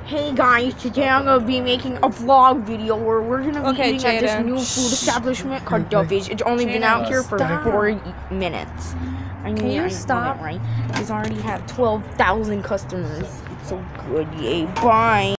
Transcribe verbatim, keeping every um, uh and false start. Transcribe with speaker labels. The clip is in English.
Speaker 1: Hey guys, today I'm gonna be making a vlog video where we're gonna be
Speaker 2: Okay,
Speaker 1: eating at this
Speaker 2: Jaden.
Speaker 1: new food establishment called Daly's. It's only been
Speaker 2: Jaden,
Speaker 1: out here for
Speaker 2: stop.
Speaker 1: four minutes. I mean,
Speaker 2: Can you
Speaker 1: I
Speaker 2: stop?
Speaker 1: Know it, right? It's already had twelve thousand customers. It's so good, yay! Bye.